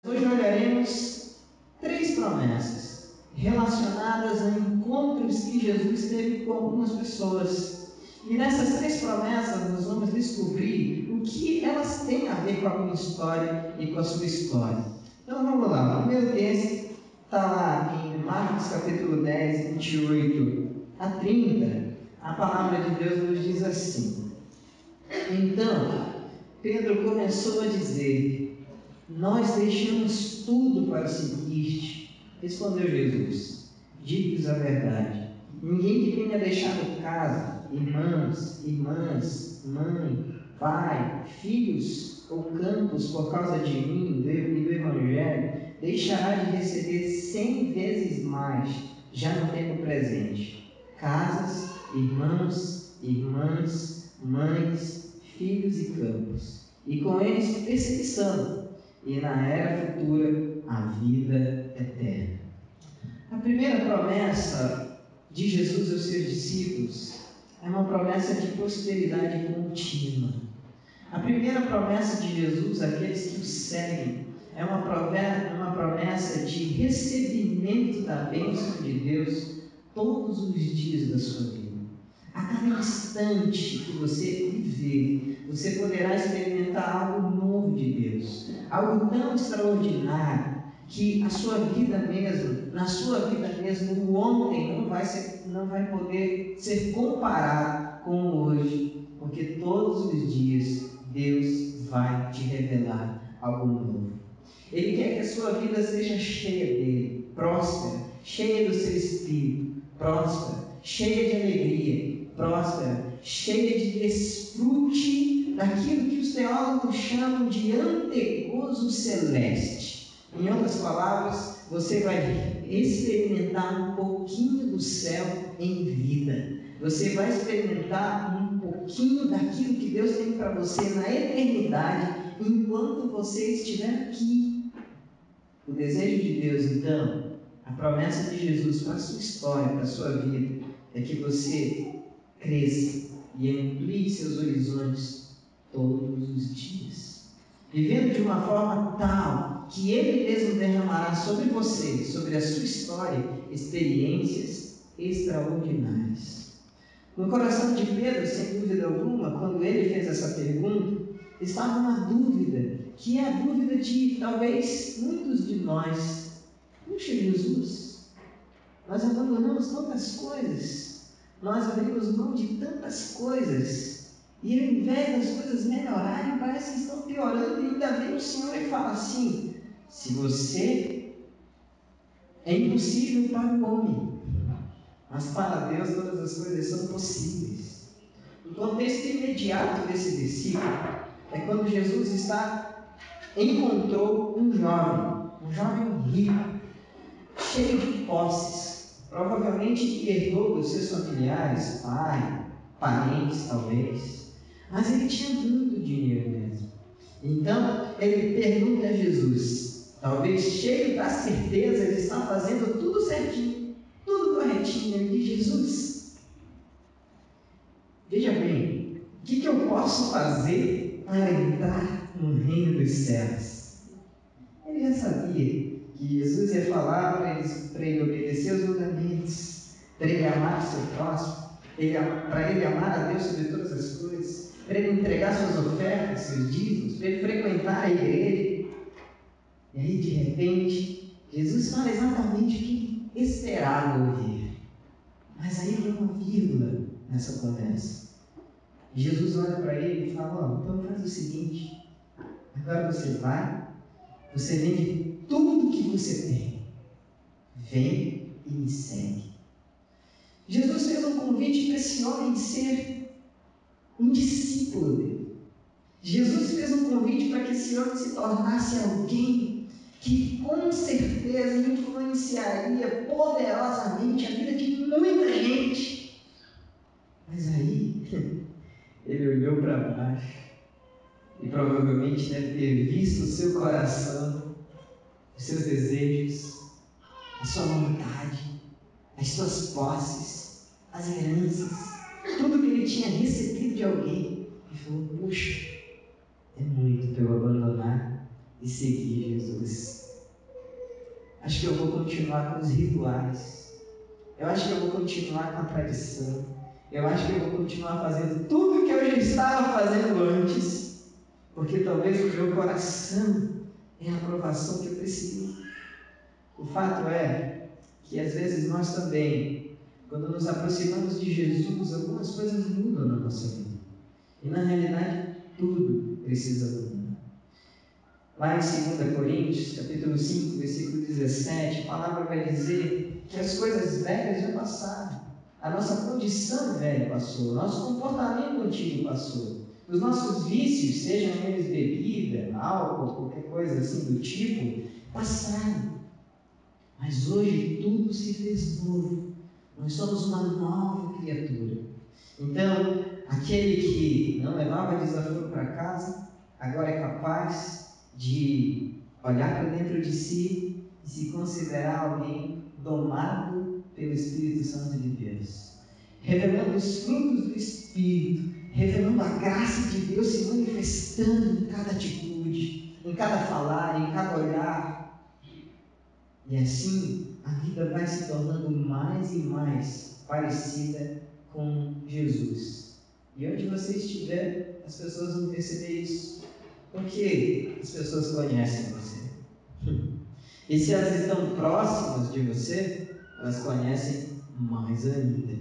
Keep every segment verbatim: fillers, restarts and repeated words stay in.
Hoje olharemos três promessas relacionadas a encontros que Jesus teve com algumas pessoas. E nessas três promessas nós vamos descobrir o que elas têm a ver com a minha história e com a sua história. Então vamos lá, o primeiro texto está lá em Marcos capítulo dez, vinte e oito a trinta. A palavra de Deus nos diz assim: Então Pedro começou a dizer: Nós deixamos tudo para seguir-te. Respondeu Jesus: Digo-vos a verdade, ninguém que tenha deixado casa, irmãos, irmãs, mãe, pai, filhos ou campos por causa de mim e do Evangelho, deixará de receber cem vezes mais, já no tempo presente, casas, irmãos, irmãs, mães, filhos e campos, e com eles perseguição, e na era futura a vida eterna. A primeira promessa de Jesus aos seus discípulos é uma promessa de prosperidade contínua. A primeira promessa de Jesus àqueles que o seguem é uma promessa, uma promessa de recebimento da bênção de Deus todos os dias da sua vida. A cada instante que você viver, você poderá experimentar algo novo de Deus, algo tão extraordinário que a sua vida mesmo, na sua vida mesmo, o ontem não vai, ser, não vai poder ser comparado com o hoje, porque todos os dias Deus vai te revelar algo novo. Ele quer que a sua vida seja cheia dele, próspera, cheia do seu espírito, próspera, cheia de alegria, próspera, cheia de desfrute daquilo que os teólogos chamam de antegozo celeste. Em outras palavras, você vai experimentar um pouquinho do céu em vida. Você vai experimentar um pouquinho daquilo que Deus tem para você na eternidade, enquanto você estiver aqui. O desejo de Deus, então, a promessa de Jesus para a sua história, para a sua vida, é que você cresça e amplie seus horizontes todos os dias, vivendo de uma forma tal que Ele mesmo derramará sobre você, sobre a sua história, experiências extraordinárias. No coração de Pedro, sem dúvida alguma, quando ele fez essa pergunta, estava uma dúvida, que é a dúvida de talvez muitos de nós. Puxa, Jesus, nós abandonamos tantas coisas, nós abrimos mão de tantas coisas, e ao invés das coisas melhorarem, parece que estão piorando, e ainda vem o Senhor e fala assim: se você é impossível para o homem, mas para Deus todas as coisas são possíveis. O contexto imediato desse versículo é quando Jesus está, encontrou um jovem, um jovem rico, cheio de posses, provavelmente que herdou dos seus familiares, pai, parentes talvez, mas ele tinha muito dinheiro mesmo. Então ele pergunta a Jesus, talvez cheio da certeza de estar fazendo tudo certinho, tudo corretinho. Ele diz: Jesus, veja bem, o que, que eu posso fazer para entrar no reino dos céus? Ele já sabia que Jesus ia falar para ele, para ele obedecer os mandamentos, para ele amar o seu próximo, ele, para ele amar a Deus sobre todas as coisas, para ele entregar suas ofertas, seus dízimos, para ele frequentar a igreja. E aí, de repente, Jesus fala exatamente o que ele esperava ouvir. Mas aí tem uma vírgula nessa conversa. Jesus olha para ele e fala: ó, então faz o seguinte, agora você vai, você vende tudo que você tem, vem e me segue. Jesus fez um convite para esse homem ser um discípulo dele. Jesus fez um convite para que esse homem se tornasse alguém que com certeza influenciaria poderosamente a vida de muita gente. Mas aí ele olhou para baixo e provavelmente deve ter visto o seu coração, os seus desejos, a sua vontade, as suas posses, as heranças, tudo que ele tinha recebido de alguém, e falou: puxa, é muito para eu abandonar e seguir Jesus. acho que eu vou continuar com os rituais, eu acho que eu vou continuar com a tradição, eu acho que eu vou continuar fazendo tudo que eu já estava fazendo antes, porque talvez o meu coração é a aprovação que eu preciso. O fato é que às vezes nós também, quando nos aproximamos de Jesus, algumas coisas mudam na nossa vida. E na realidade, tudo precisa mudar. Lá em dois Coríntios, capítulo cinco, versículo dezessete, a palavra vai dizer que as coisas velhas já passaram. A nossa condição velha passou, o nosso comportamento antigo passou. Os nossos vícios, sejam eles bebida, álcool, qualquer coisa assim do tipo, passaram. Mas hoje tudo se fez novo. Nós somos uma nova criatura. Então, aquele que não levava desaforo para casa, agora é capaz de olhar para dentro de si e se considerar alguém domado pelo Espírito Santo de Deus, revelando os frutos do Espírito, revelando a graça de Deus se manifestando em cada atitude, em cada falar, em cada olhar. E assim a vida vai se tornando mais e mais parecida com Jesus. E onde você estiver, as pessoas vão perceber isso. Porque as pessoas conhecem você. E se elas estão próximas de você, elas conhecem mais ainda.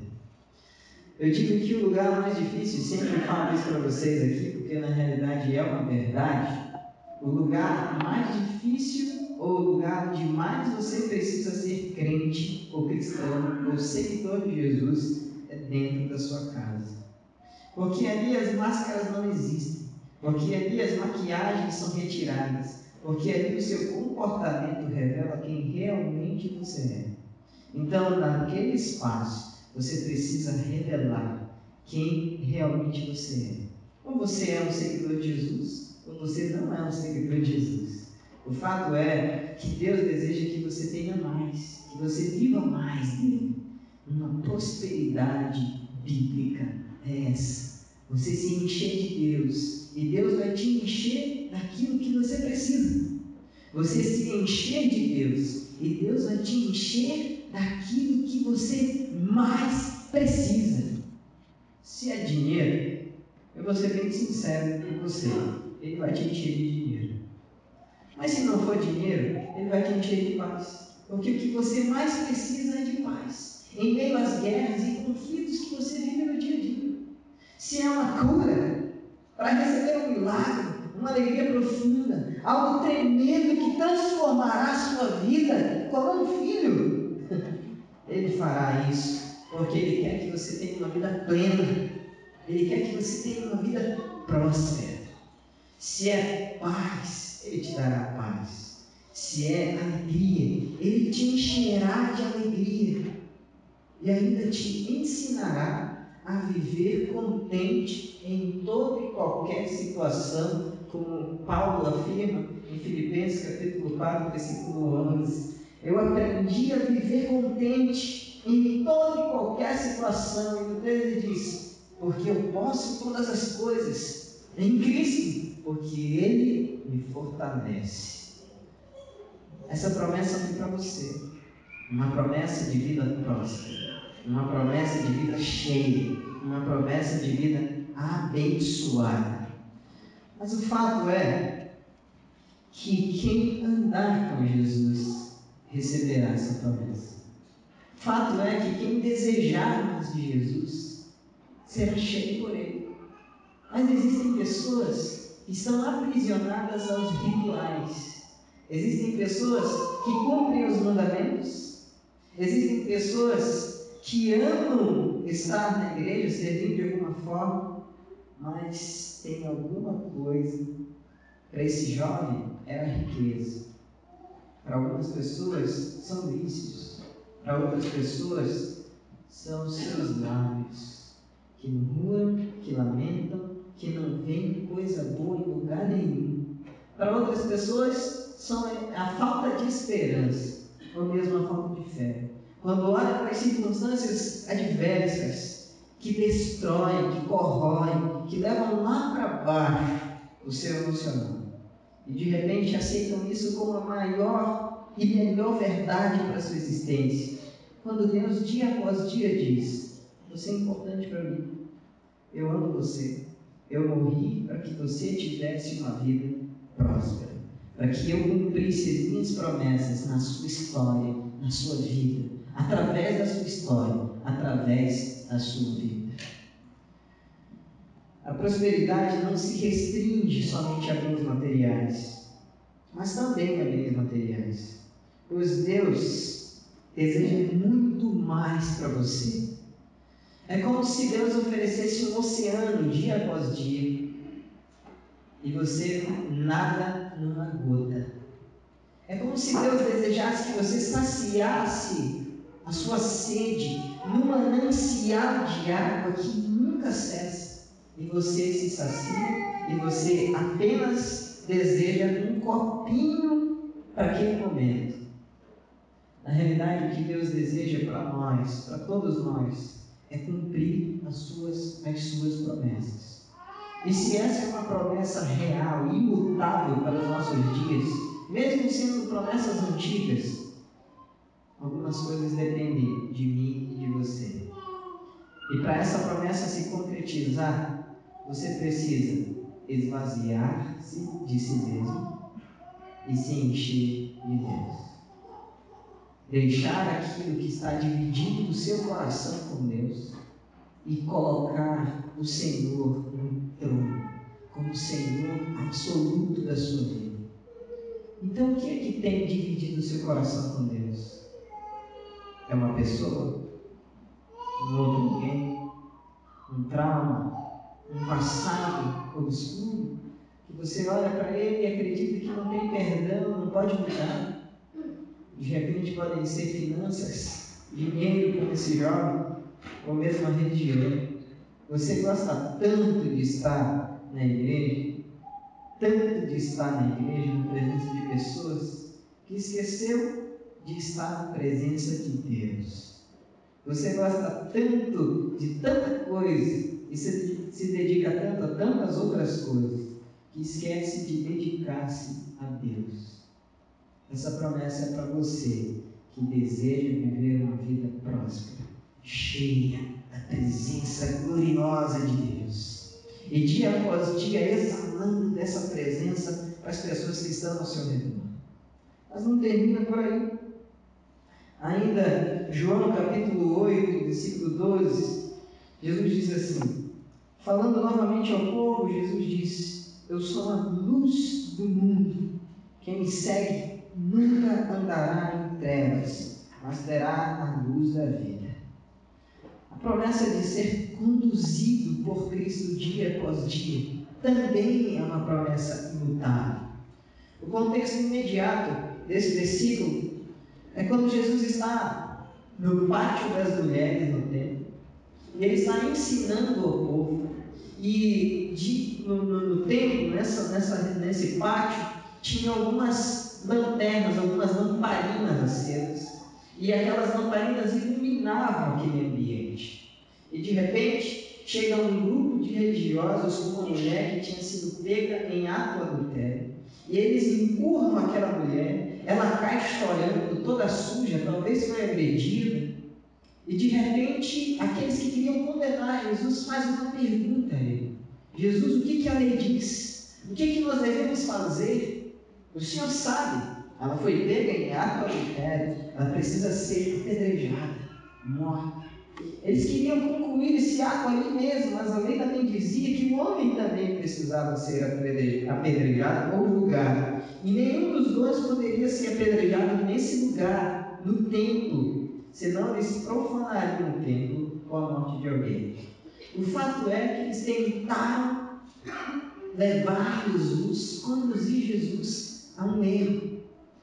Eu digo que o lugar mais difícil, sempre falo isso para vocês aqui, porque na realidade é uma verdade. O lugar mais difícil, ou o lugar onde mais você precisa ser crente, ou cristão, ou seguidor de Jesus, é dentro da sua casa. Porque ali as máscaras não existem. Porque ali as maquiagens são retiradas. Porque ali o seu comportamento revela quem realmente você é. Então, naquele espaço, você precisa revelar quem realmente você é. Ou você é um seguidor de Jesus, ou você não é um seguidor de Jesus. O fato é que Deus deseja que você tenha mais, que você viva mais dele. Uma prosperidade bíblica é essa. Você se encher de Deus, e Deus vai te encher daquilo que você precisa. Você se encher de Deus, e Deus vai te encher daquilo que você mais precisa. Se é dinheiro, eu vou ser bem sincero com você, Ele vai te encher de dinheiro. Mas se não for dinheiro, Ele vai te encher de paz. Porque o que você mais precisa é de paz, em meio às guerras e conflitos que você vive no dia a dia. Se é uma cura, para receber um milagre, uma alegria profunda, algo tremendo que transformará a sua vida como um filho, Ele fará isso, porque Ele quer que você tenha uma vida plena, Ele quer que você tenha uma vida próspera. Se é paz, Ele te dará paz. Se é alegria, Ele te encherá de alegria e ainda te ensinará a viver contente em toda e qualquer situação, como Paulo afirma em Filipenses capítulo quatro, versículo onze. Eu aprendi a viver contente em toda e qualquer situação. E no texto ele diz: porque eu posso todas as coisas em Cristo, porque Ele me fortalece. Essa promessa foi para você. Uma promessa de vida próspera, uma promessa de vida cheia, uma promessa de vida abençoada. Mas o fato é que quem andar com Jesus receberá essa promessa. O fato é que quem desejar mais de Jesus será cheio por Ele. Mas existem pessoas que estão aprisionadas aos rituais. Existem pessoas que cumprem os mandamentos. Existem pessoas que amam estar na igreja, servindo de alguma forma, mas tem alguma coisa. Para esse jovem era riqueza. Para algumas pessoas são vícios. Para outras pessoas são os seus lábios, que murmuram, que lamentam, que não veem coisa boa em lugar nenhum. Para outras pessoas são a falta de esperança, ou mesmo a falta de fé. Quando olha para as circunstâncias adversas, que destroem, que corroem, que levam lá para baixo o seu emocional. e de repente aceitam isso como a maior e melhor verdade para a sua existência. Quando Deus dia após dia diz: você é importante para mim, eu amo você, eu morri para que você tivesse uma vida próspera, para que eu cumprisse as minhas promessas na sua história, na sua vida, através da sua história, através da sua vida. A prosperidade não se restringe somente a bens materiais, mas também a bens materiais, pois Deus deseja muito mais para você. É como se Deus oferecesse um oceano dia após dia e você nada numa gota. É como se Deus desejasse que você saciasse a sua sede num manancial de água que nunca cessa. E você se sacia e você apenas deseja um copinho para aquele momento. Na realidade, o que Deus deseja para nós, para todos nós, é cumprir as suas, as suas promessas. E se essa é uma promessa real, imutável para os nossos dias, mesmo sendo promessas antigas, algumas coisas dependem de mim e de você. E para essa promessa se concretizar, você precisa esvaziar-se de si mesmo e se encher de Deus. Deixar aquilo que está dividindo o seu coração com Deus e colocar o Senhor no trono, como Senhor absoluto da sua vida. Então, o que é que tem dividido o seu coração com Deus? É uma pessoa? Um outro alguém? Um trauma? Um passado obscuro? Que você olha para ele e acredita que não tem perdão, não pode mudar? De repente podem ser finanças, dinheiro como esse jovem, ou mesmo a religião. Você gosta tanto de estar na igreja, tanto de estar na igreja, na presença de pessoas, que esqueceu de estar na presença de Deus. Você gosta tanto de tanta coisa e se, se dedica tanto a tantas outras coisas, que esquece de dedicar-se a Deus. Essa promessa é para você que deseja viver uma vida próspera, cheia da presença gloriosa de Deus. E dia após dia exalando dessa presença para as pessoas que estão ao seu redor. Mas não termina por aí. Ainda, João capítulo oito, versículo doze, Jesus diz assim, falando novamente ao povo, Jesus diz: eu sou a luz do mundo. Quem me segue nunca andará em trevas, mas terá a luz da vida. A promessa de ser conduzido por Cristo dia após dia também é uma promessa imutável. O contexto imediato desse versículo é quando Jesus está no pátio das mulheres no templo e ele está ensinando ao povo. E de, no, no, no templo, nessa, nessa, nesse pátio, tinha algumas lanternas, algumas lamparinas acesas, e aquelas lamparinas iluminavam aquele ambiente. E de repente chega um grupo de religiosos com uma mulher que tinha sido pega em ato adultério, e eles empurram aquela mulher, ela cai chorando, toda suja, talvez foi agredida, e de repente aqueles que queriam condenar Jesus fazem uma pergunta a ele: Jesus, o que, que a lei diz? O que, que nós devemos fazer? O Senhor sabe, ela foi pega em ato adultério, ela precisa ser apedrejada, morta. Eles queriam concluir esse ato ali mesmo, mas a lei também dizia que o homem também precisava ser apedrejado ou julgado. E nenhum dos dois poderia ser apedrejado nesse lugar, no templo, senão eles profanariam o templo com a morte de alguém. O fato é que eles tentaram levar Jesus, conduzir Jesus a um erro,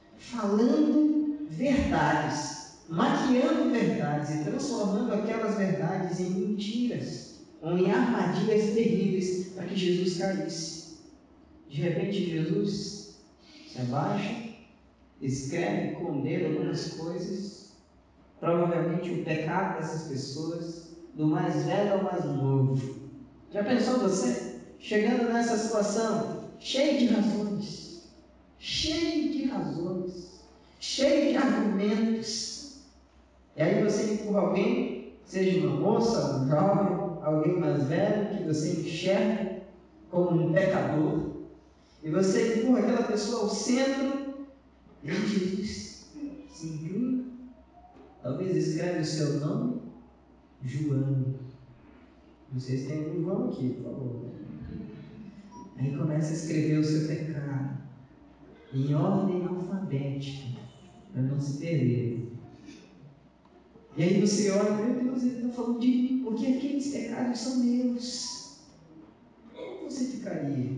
falando verdades, maquiando verdades e transformando aquelas verdades em mentiras ou em armadilhas terríveis para que Jesus caísse. De repente Jesus se abaixa, escreve com o dedo algumas coisas, provavelmente o pecado dessas pessoas, do mais velho ao mais novo. Já pensou você chegando nessa situação cheio de razões, cheio de razões, cheio de argumentos. E aí você empurra alguém, seja uma moça, um jovem, alguém mais velho, que você enxerga como um pecador, e você empurra aquela pessoa ao centro, e Jesus se inclina, talvez escreve o seu nome, João. Vocês têm um João aqui, por favor. Aí começa a escrever o seu pecado, em ordem alfabética, para não se perder. E aí você olha, meu Deus, ele está falando de mim, porque aqueles pecados são meus. Como você ficaria?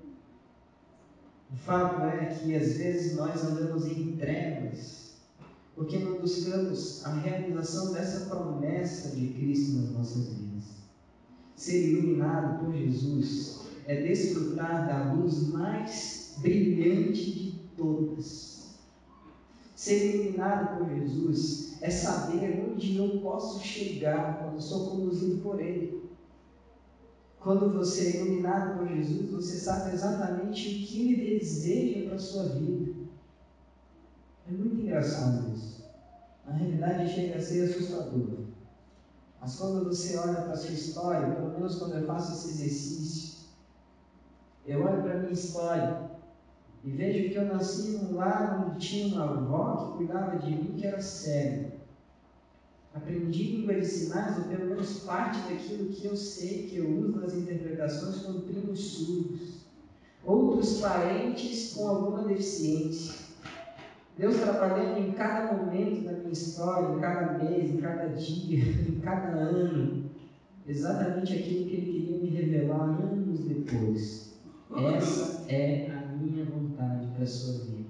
O fato é que às vezes nós andamos em trevas, porque não buscamos a realização dessa promessa de Cristo nas nossas vidas. Ser iluminado por Jesus é desfrutar da luz mais brilhante de todas. Ser iluminado por Jesus é saber onde eu posso chegar quando sou conduzido por Ele. Quando você é iluminado por Jesus, você sabe exatamente o que Ele deseja para a sua vida. É muito engraçado isso. Na realidade, chega a ser assustador. Mas quando você olha para a sua história, pelo menos quando eu faço esse exercício, eu olho para a minha história e vejo que eu nasci num lar onde tinha uma avó que cuidava de mim, que era cega. Aprendi língua de sinais, ou pelo menos parte daquilo que eu sei, que eu uso nas interpretações, com primos surdos. Outros parentes com alguma deficiência. Deus trabalhando em cada momento da minha história, em cada mês, em cada dia, em cada ano. Exatamente aquilo que Ele queria me revelar anos depois. Essa é a minha vontade para a sua vida.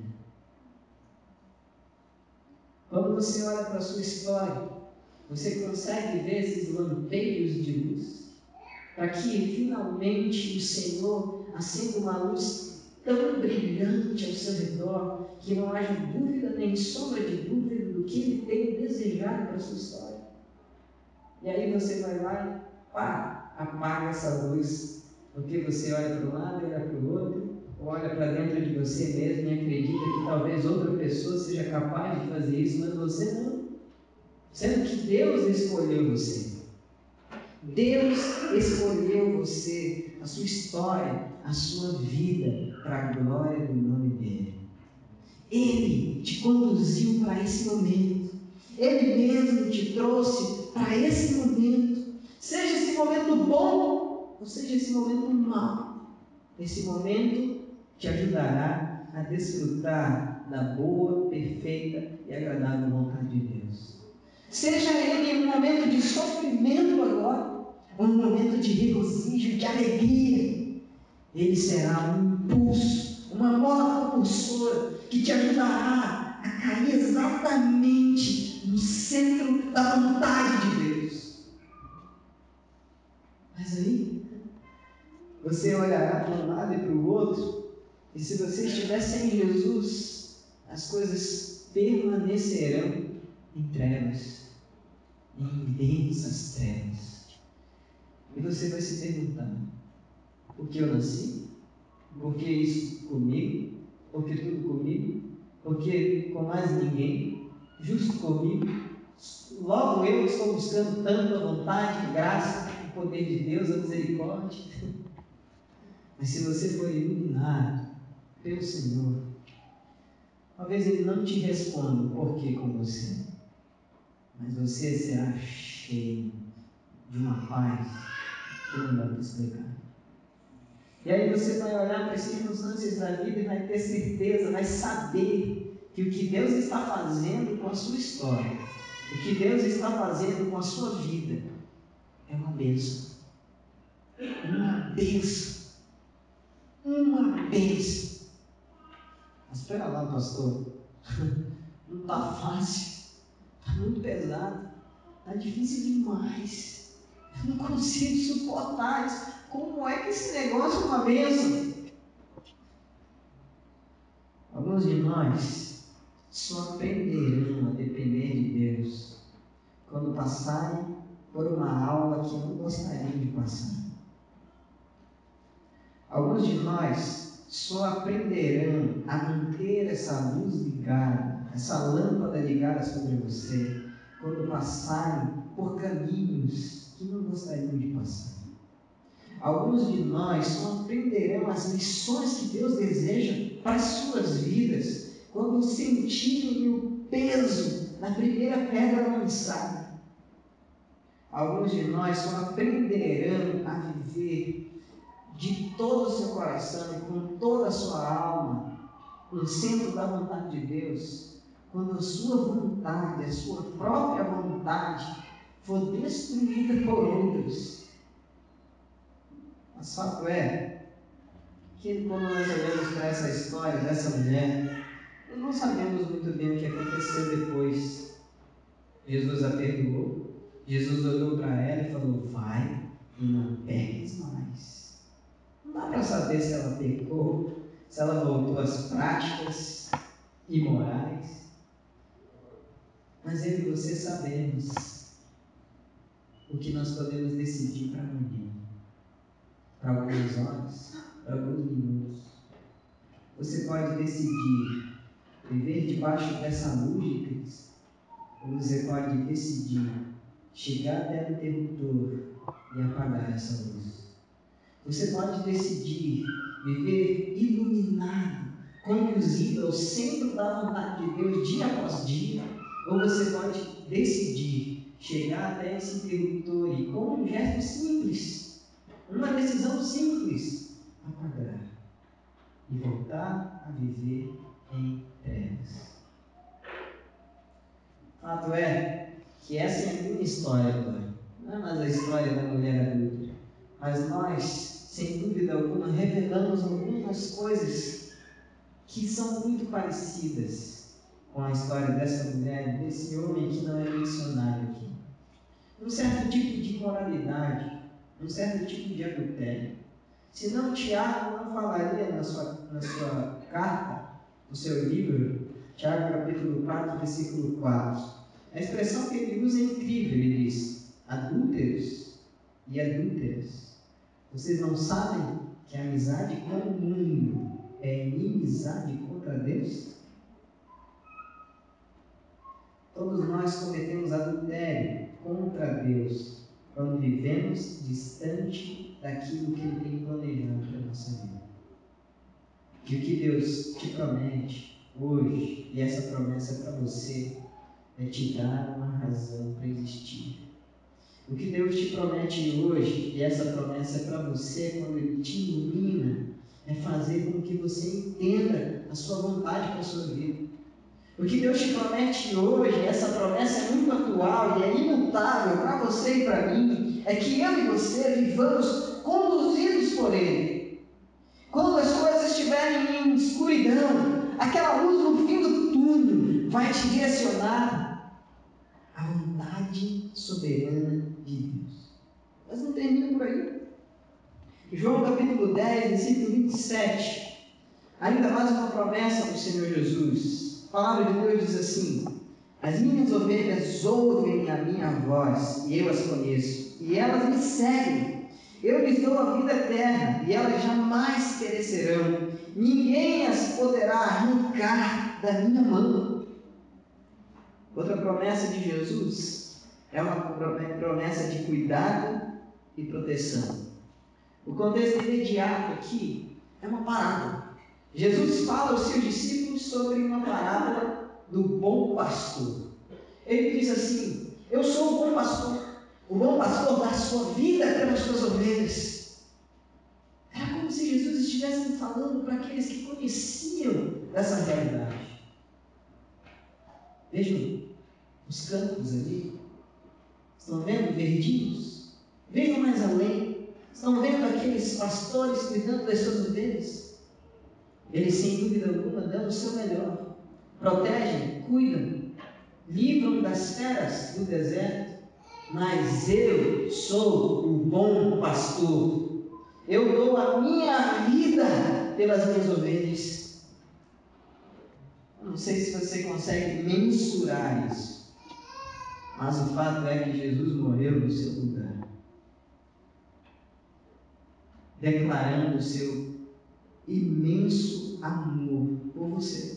Quando você olha para a sua história, você consegue ver esses lampejos de luz? Para que finalmente o Senhor acenda uma luz tão brilhante ao seu redor, que não haja dúvida nem sombra de dúvida do que Ele tem desejado para a sua história. E aí você vai lá e pá, apaga essa luz, porque você olha para um lado e olha para o outro, ou olha para dentro de você mesmo e acredita que talvez outra pessoa seja capaz de fazer isso, mas você não. Sendo que Deus escolheu você. Deus escolheu você, a sua história, a sua vida, para a glória do nome dEle. Ele te conduziu para esse momento. Ele mesmo te trouxe para esse momento. Seja esse momento bom, ou seja esse momento mau. Esse momento te ajudará a desfrutar da boa, perfeita e agradável vontade de Deus. Seja ele um momento de sofrimento agora, um momento de regozijo, de alegria. Ele será um impulso, uma mola propulsora que te ajudará a cair exatamente no centro da vontade de Deus. Mas aí, você olhará para um lado e para o outro, e se você estiver sem Jesus, as coisas permanecerão em trevas. Em imensas trevas. E você vai se perguntar: por que eu nasci? Por que isso comigo? Por que tudo comigo? Por que com mais ninguém? Justo comigo? Logo eu estou buscando tanto a vontade, a graça, o poder de Deus, a misericórdia. Mas se você for iluminado pelo Senhor, talvez Ele não te responda o porquê com você, mas você será cheio de uma paz que não dá para explicar. E aí você vai olhar para as circunstâncias da vida e vai ter certeza, vai saber que o que Deus está fazendo com a sua história, o que Deus está fazendo com a sua vida, é uma bênção. Uma bênção. Uma bênção. Mas espera lá, pastor. Não está fácil. Está muito pesado. Está difícil demais. Eu não consigo suportar isso. Como é que esse negócio é uma bênção? Alguns de nós só aprenderão a depender de Deus quando passarem por uma aula que não gostariam de passar. Alguns de nós só aprenderão a manter essa luz ligada, essa lâmpada ligada sobre você, quando passarem por caminhos que não gostariam de passar. Alguns de nós só aprenderão as lições que Deus deseja para as suas vidas, quando sentirem o peso da primeira pedra lançada. Alguns de nós só aprenderão a viver de todo o seu coração e com toda a sua alma no centro da vontade de Deus, quando a sua vontade, a sua própria vontade for destruída por outros. Mas fato é que quando nós olhamos para essa história dessa mulher, nós não sabemos muito bem o que aconteceu depois. Jesus a perdoou, Jesus olhou para ela e falou: vai e não peques mais. Não dá para saber se ela pecou, se ela voltou às práticas imorais. Mas eu e você sabemos o que nós podemos decidir para amanhã, para algumas horas, para alguns minutos. Você pode decidir viver debaixo dessa luz de Cristo, ou você pode decidir chegar até o interruptor e apagar essa luz. Você pode decidir viver iluminado, conduzido ao centro da vontade de Deus dia após dia, ou você pode decidir chegar até esse interruptor e, com um gesto simples, uma decisão simples, apagar e voltar a viver em trevas. Fato é que essa é a minha história agora, não é mais a história da mulher adulta, mas nós, sem dúvida alguma, revelamos algumas coisas que são muito parecidas com a história dessa mulher, desse homem que não é mencionado aqui. Um certo tipo de imoralidade, um certo tipo de adultério. Senão Tiago não falaria na sua, na sua carta, no seu livro, Tiago capítulo quatro, versículo quatro. A expressão que ele usa é incrível, ele diz: adúlteros e adúlteras. Vocês não sabem que a amizade com o mundo é inimizade contra Deus? Todos nós cometemos adultério contra Deus quando vivemos distante daquilo que Ele tem planejado para a nossa vida. E o que Deus te promete hoje, e essa promessa é para você, é te dar uma razão para existir. O que Deus te promete hoje, e essa promessa é para você quando Ele te ilumina, é fazer com que você entenda a sua vontade para a sua vida. O que Deus te promete hoje, essa promessa é muito atual e é imutável para você e para mim, é que eu e você vivamos conduzidos por Ele. Quando as coisas estiverem em escuridão, aquela luz no fim do túnel vai te direcionar à vontade soberana de Deus. Mas não termina por aí. João capítulo dez, versículo vinte e sete. Ainda mais uma promessa do Senhor Jesus. A palavra de Deus diz assim: as minhas ovelhas ouvem a minha voz, e eu as conheço, e elas me seguem. Eu lhes dou a vida eterna, e elas jamais perecerão. Ninguém as poderá arrancar da minha mão. Outra promessa de Jesus é uma promessa de cuidado e proteção. O contexto imediato aqui é uma parábola. Jesus fala aos seus discípulos sobre uma parábola do bom pastor. Ele diz assim: eu sou o bom pastor. O bom pastor dá a sua vida pelas suas ovelhas. Era como se Jesus estivesse falando para aqueles que conheciam dessa realidade. Vejam os campos ali. Estão vendo verdinhos? Vejam mais além. Estão vendo aqueles pastores cuidando das suas ovelhas? Eles, sem dúvida alguma, dão o seu melhor. Protegem, cuidam, livram das feras do deserto. Mas eu sou o bom pastor. Eu dou a minha vida pelas minhas ovelhas. Eu não sei se você consegue mensurar isso, mas o fato é que Jesus morreu no seu lugar, declarando o seu imenso amor por você.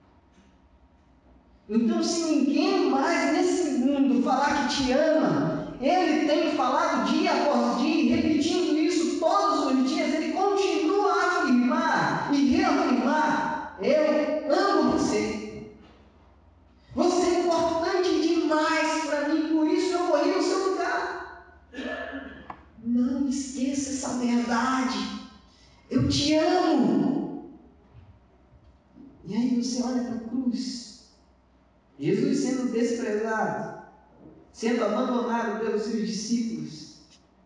Então, se ninguém mais nesse mundo falar que te ama, ele tem falado dia após dia, repetindo isso todos os dias, ele continua a afirmar e reafirmar: eu amo você. Você é importante demais para mim, por isso eu morri no seu lugar. Não esqueça essa verdade. Eu te amo. E aí você olha para a cruz. Jesus sendo desprezado, sendo abandonado pelos seus discípulos,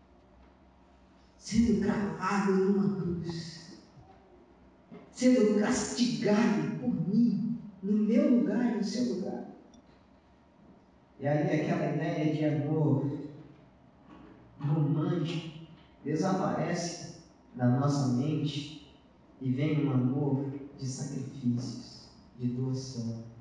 sendo cravado numa cruz, sendo castigado por mim, no meu lugar e no seu lugar. E aí aquela ideia de amor romântico desaparece da nossa mente e vem um amor de sacrifícios, de doação.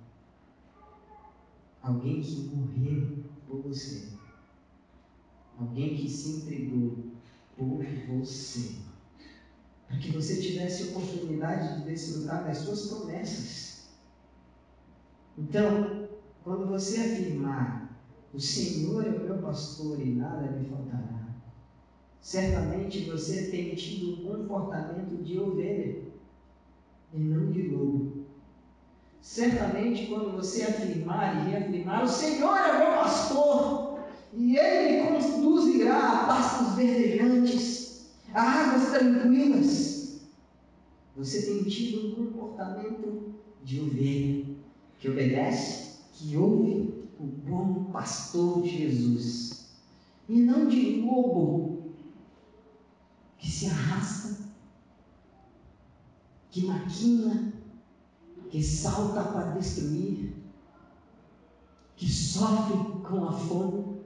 Alguém que morreu por você. Alguém que se entregou por você. Para que você tivesse a oportunidade de desfrutar das suas promessas. Então, quando você afirmar: o Senhor é o meu pastor e nada me faltará, certamente você tem tido um comportamento de ovelha e não de lobo. Certamente, quando você afirmar e reafirmar: o Senhor é meu pastor, e Ele me conduzirá a pastos verdejantes, a águas tranquilas, você tem tido um comportamento de ovelha, que obedece, que ouve o bom pastor Jesus, e não de lobo, que se arrasta, que maquina, que salta para destruir, que sofre com a fome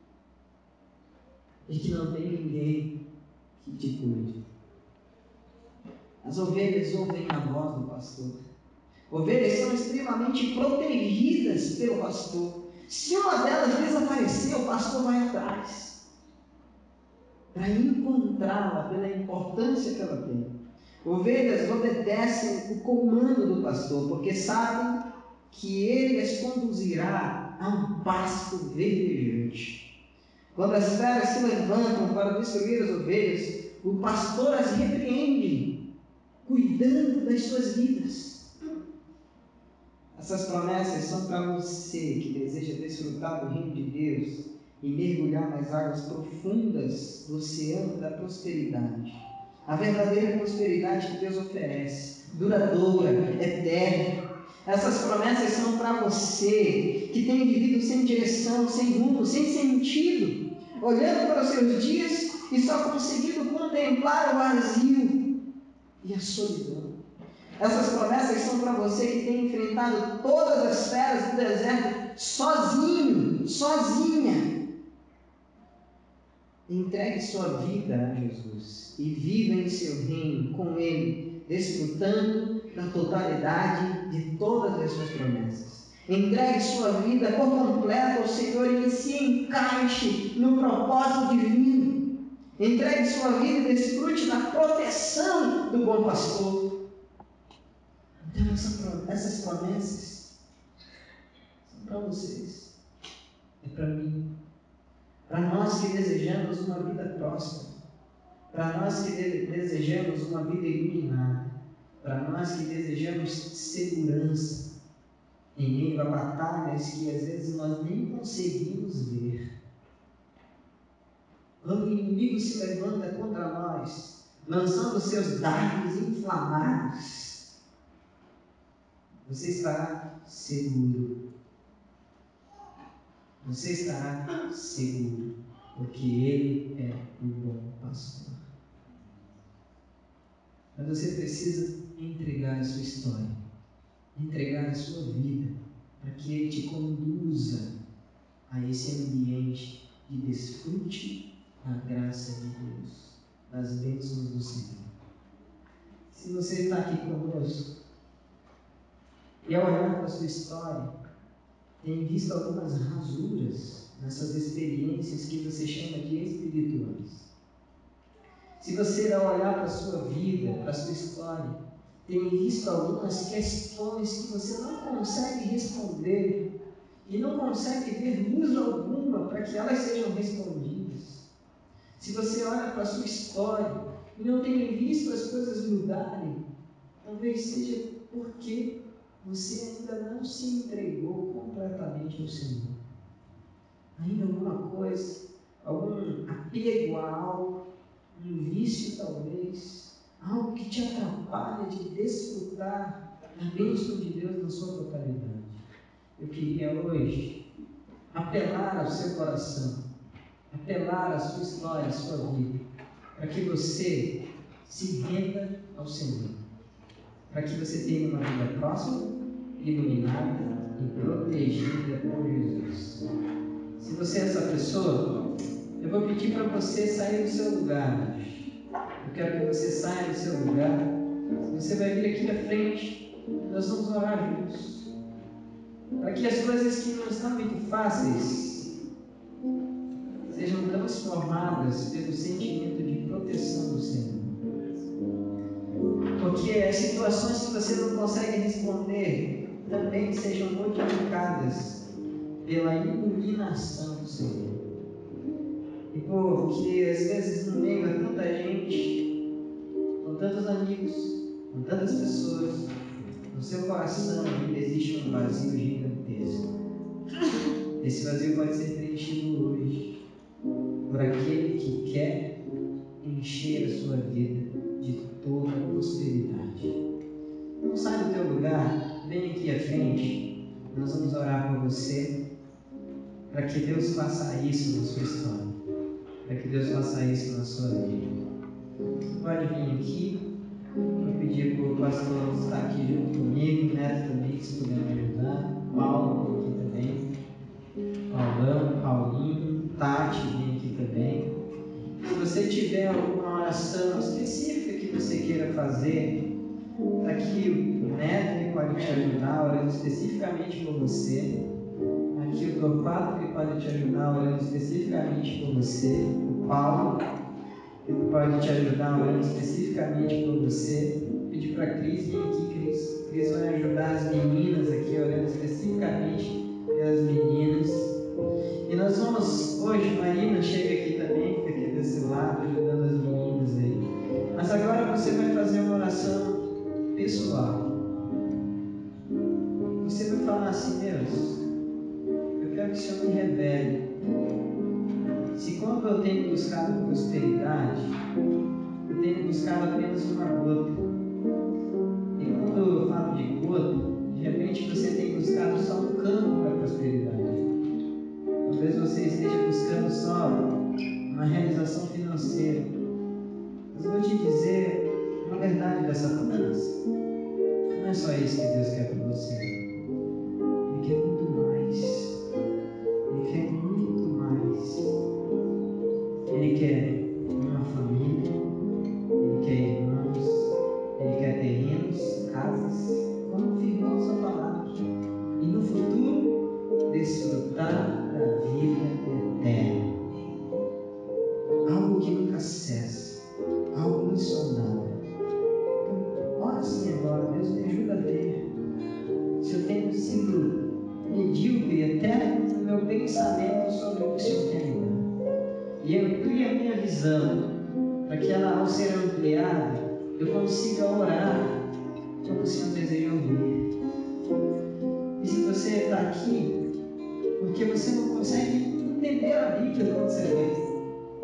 e que não tem ninguém que te cuide. As ovelhas ouvem a voz do pastor. Ovelhas são extremamente protegidas pelo pastor. Se uma delas desaparecer, o pastor vai atrás para encontrá-la pela importância que ela tem. Ovelhas obedecem o comando do pastor, porque sabem que ele as conduzirá a um pasto verdejante. Quando as feras se levantam para destruir as ovelhas, o pastor as repreende, cuidando das suas vidas. Essas promessas são para você que deseja desfrutar do reino de Deus e mergulhar nas águas profundas do oceano da prosperidade. A verdadeira prosperidade que Deus oferece, duradoura, eterna. Essas promessas são para você que tem vivido sem direção, sem rumo, sem sentido, olhando para os seus dias e só conseguindo contemplar o vazio e a solidão. Essas promessas são para você que tem enfrentado todas as feras do deserto sozinho, sozinha. Entregue sua vida a Jesus e viva em seu reino com Ele, desfrutando da totalidade de todas as suas promessas. Entregue sua vida por completo ao Senhor e se encaixe no propósito divino. Entregue sua vida e desfrute da proteção do bom pastor. Então essa, essas promessas são para vocês, é para mim. Para nós que desejamos uma vida próspera, para nós que de- desejamos uma vida iluminada, para nós que desejamos segurança em meio a batalhas que às vezes nós nem conseguimos ver. Quando o inimigo se levanta contra nós, lançando seus dardos inflamados, você estará seguro. Você estará seguro, porque Ele é o bom pastor. Mas você precisa entregar a sua história, entregar a sua vida, para que Ele te conduza a esse ambiente de desfrute da graça de Deus, das bênçãos do Senhor. Se você está aqui conosco e ao olhar para a sua história, tem visto algumas rasuras nessas experiências que você chama de espirituais. Se você olhar para a sua vida, para a sua história, tem visto algumas questões que você não consegue responder e não consegue ver luz alguma para que elas sejam respondidas. Se você olha para a sua história e não tem visto as coisas mudarem, talvez seja porque você ainda não se entregou completamente ao Senhor. Ainda alguma coisa, algum apego a algo, um vício talvez, algo que te atrapalha de desfrutar a bênção de Deus na sua totalidade. Eu queria hoje apelar ao seu coração, apelar à sua história, à sua vida, para que você se renda ao Senhor, para que você tenha uma vida próspera, iluminada e protegida por Jesus. Se você é essa pessoa, eu vou pedir para você sair do seu lugar hoje. Eu quero que você saia do seu lugar. Você vai vir aqui à frente. Nós vamos orar juntos. Para que as coisas que não estão muito fáceis sejam transformadas pelo sentimento de proteção do Senhor. Porque as situações que você não consegue responder também sejam modificadas pela iluminação do Senhor. E porque às vezes no meio há tanta gente, com tantos amigos, com tantas pessoas, no seu coração ainda existe um vazio gigantesco. Esse vazio pode ser preenchido hoje por aquele que quer encher a sua vida de toda a prosperidade. Não sai do teu lugar, vem aqui à frente, nós vamos orar por você, para que Deus faça isso na sua história, para que Deus faça isso na sua vida. Você pode vir aqui, vou pedir para o pastor estar aqui junto comigo, Neto também, se puder me ajudar, Paulo vem aqui também, Paulão, Paulinho, Tati vem aqui também. Se você tiver alguma oração específica que você queira fazer, está aqui o Neto que pode te ajudar, orando especificamente por você. Aqui o Torquato que pode te ajudar, orando especificamente por você. O Paulo que pode te ajudar, orando especificamente por você. Pedir para a Cris vir aqui, Cris. Cris vai ajudar as meninas aqui, orando especificamente pelas meninas. E nós vamos, hoje, Marina chega aqui também, fica aqui desse lado, ajudando as meninas aí. Mas agora você vai fazer uma oração pessoal. Você vai falar assim: Deus, eu quero que o Senhor me revele. Se quando eu tenho buscado prosperidade, eu tenho buscado apenas uma gota. E quando eu falo de gota, de repente você tem buscado só um campo da prosperidade. Talvez você esteja buscando só uma realização financeira. Mas eu vou te dizer uma verdade dessa promessa. Não é só isso que Deus quer para você. Ele quer muito mais. Ele quer muito mais. Ele quer uma família. Ele quer irmãos. Ele quer terrenos, casas. Como afirmou sua palavra. E no futuro, desfrutar da vida eterna. Algo que nunca cessa. Algo insondável. Então, ora assim agora. Deus me ajuda a ver se eu tenho sido medíocre até no meu pensamento sobre o que o Senhor quer me dar. E amplie a minha visão, para que ela, ao ser ampliada, eu consiga orar como o Senhor deseja ouvir. E se você está aqui, porque você não consegue entender a Bíblia quando você lê,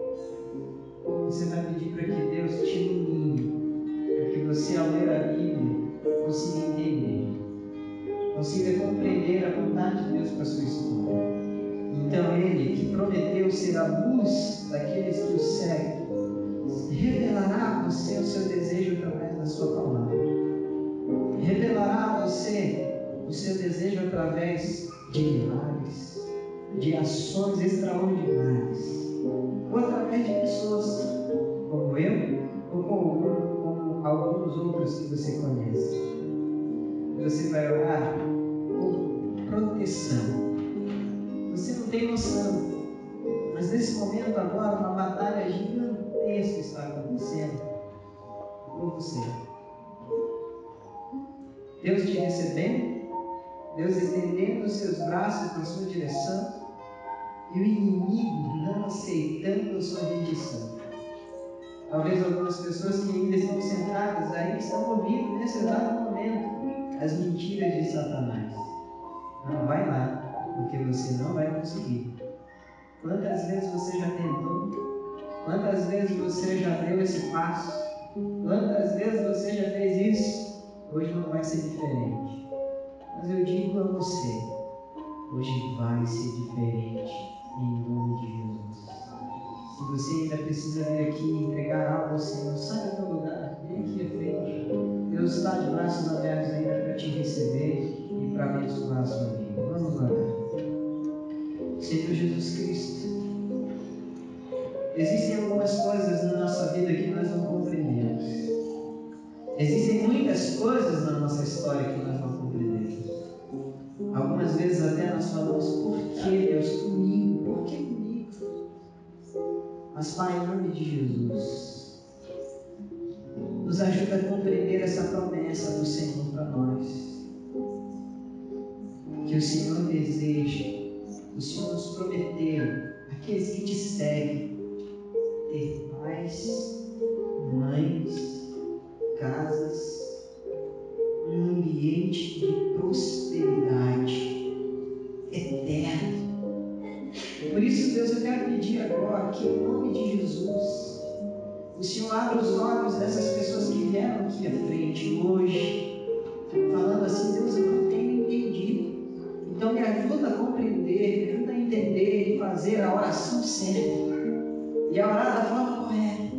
você vai pedir para que Deus te ilumine, para que você, ao ler a Bíblia, consiga entender, consiga compreender a vontade de Deus para a sua história. Então Ele, que prometeu ser a luz daqueles que o seguem, revelará a você o seu desejo através da sua palavra. Revelará a você o seu desejo através de milagres, de ações extraordinárias, ou através de pessoas como eu, ou como, como alguns outros que você conhece. Você vai orar por proteção. Você não tem noção Mas nesse momento agora, uma batalha gigantesca está acontecendo por você. Deus te recebendo, Deus estendendo os seus braços na sua direção e o inimigo não aceitando a sua rejeição. Talvez algumas pessoas que ainda estão sentadas aí estão ouvindo nesse exato momento as mentiras de Satanás. Não, vai lá, porque você não vai conseguir. Quantas vezes você já tentou? Quantas vezes você já deu esse passo? Quantas vezes você já fez isso? Hoje não vai ser diferente. Mas eu digo a você, hoje vai ser diferente, em nome de Jesus. Se você ainda precisa vir aqui e entregar algo ao Senhor, sai do teu lugar, vem aqui à frente. Deus está de braços abertos ainda para te receber e para abençoar a sua vida. Vamos lá. Senhor Jesus Cristo, existem algumas coisas na nossa vida que nós não compreendemos. Existem muitas coisas na nossa história que nós não compreendemos. Algumas vezes até nós falamos, por que Deus comigo? Por que comigo? Mas Pai, em nome de Jesus, nos ajuda a compreender essa promessa do Senhor para nós. Que o Senhor deseja, o Senhor nos prometeu, aqueles que te seguem, ter pais, mães, casas, um ambiente de prosperidade eterna. Por isso, Deus, eu quero pedir agora que, em nome de Jesus, o Senhor abra os olhos dessas pessoas que vieram aqui à frente hoje, falando assim, Deus, eu não tenho entendido. Então me ajuda a compreender, me ajuda a entender e fazer a oração certa e a orar da forma correta.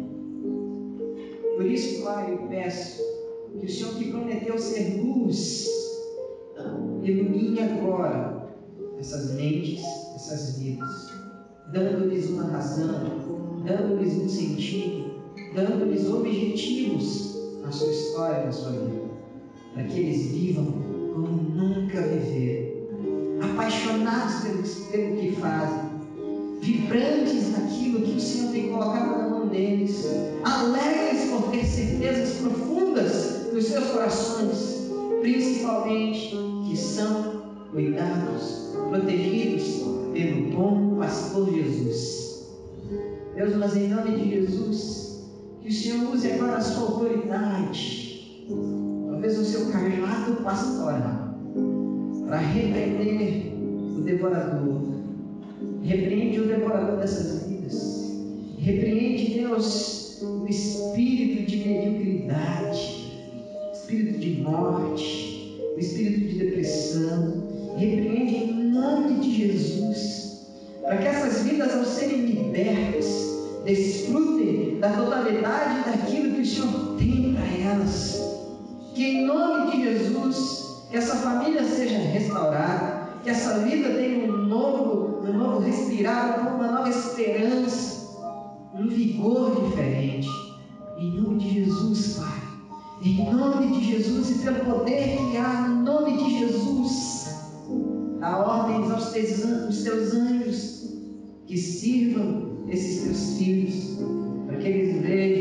Por isso, Pai, eu peço que o Senhor que prometeu ser luz, ilumine agora essas mentes, essas vidas, dando-lhes uma razão, dando-lhes um sentido, dando-lhes objetivos na sua história, na sua vida, para que eles vivam como nunca viveram, apaixonados pelo, pelo que fazem, vibrantes naquilo que o Senhor tem colocado na mão deles, alegres por ter certezas profundas nos seus corações, principalmente que são cuidados, protegidos pelo bom pastor Jesus. Deus, mas em nome de Jesus, que o Senhor use agora a sua autoridade, talvez o seu cajado pastoral, para repreender o devorador. Repreende o devorador dessas vidas. Repreende, Deus, o espírito de mediocridade, espírito de morte, o espírito de depressão. Repreende em nome de Jesus, para que essas vidas, ao serem libertas, desfrutem da totalidade daquilo que o Senhor tem para elas. Que em nome de Jesus, que essa família seja restaurada, que essa vida tenha um novo, um novo respirar, uma nova esperança, um vigor diferente. Em nome de Jesus, Pai. Em nome de Jesus e pelo poder que há no nome de Jesus, dá ordens aos teus, aos teus anjos que sirvam esses teus filhos, para que eles vejam